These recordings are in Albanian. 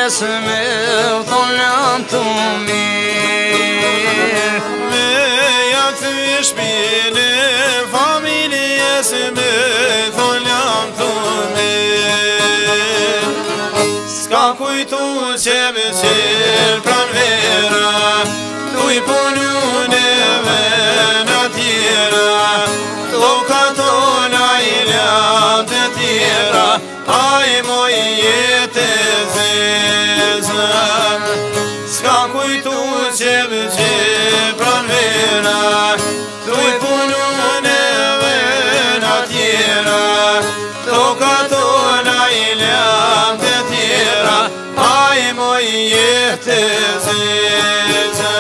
familjes me thonë jam të mirë. Me ja ty shpine familjes me thonë jam të mirë. S'ka kujtu që me qelë pran vera, tu i punu neve në tjera, toka tona i lam të tjera, aj moj jetë zezë. S'ka kujtu që me qelë pran vera, tu i punu neve në tjera, toka tona i lam të tjera, aj moj jetë zezë.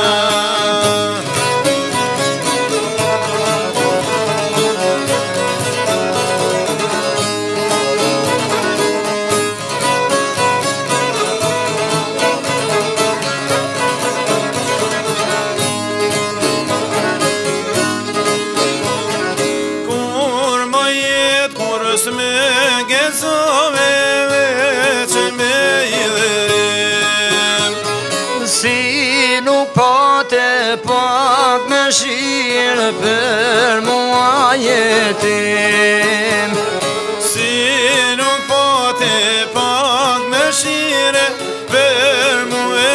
Me gëzove veç me idhërim, Si nuk pate pak me shirë për mua jetim. si nuk pate pak me shire për mua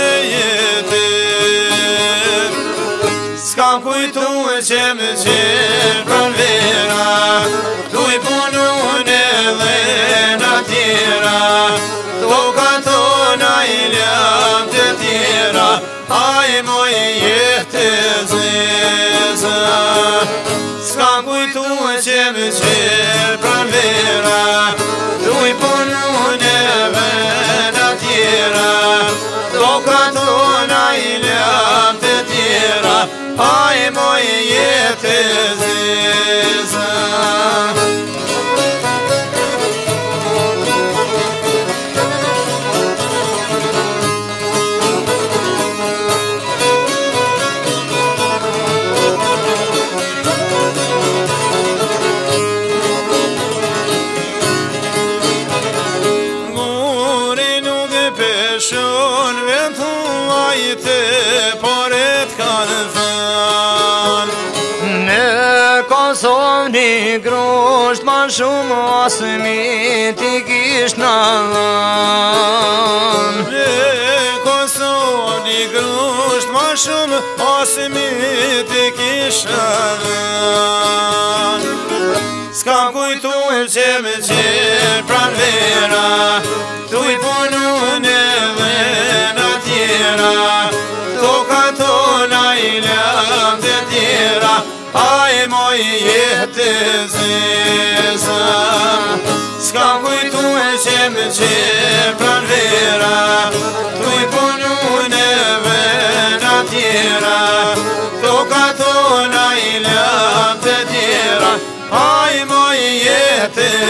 jetim. S'ka kujtu që me qelë pran vera, tu i punu neve në tjera, toka tona i lam të tjera, aj moj jetë zezë. S'ka kujtu që me qelë pran vera, tu i punu neve në tjera, toka tona i lam të tjera, aj moj jetë zezë. Shon ventuaj të poret kanë thënë, Në Kosovë një grusht ma shumë asmi t'i kish në dhënë. në Kosovë një grusht ma shumë asmi t'i kisha dhënë. S'ka kujtu që me qelë pran vera, tu i punu neve në tjera, toka tona i lam të tjera, aj moj jetë zezë. S'ka kujtu që me qelë pran vera, tu i punu neve në tjera, toka tona i lam të tjera, aj moj jetë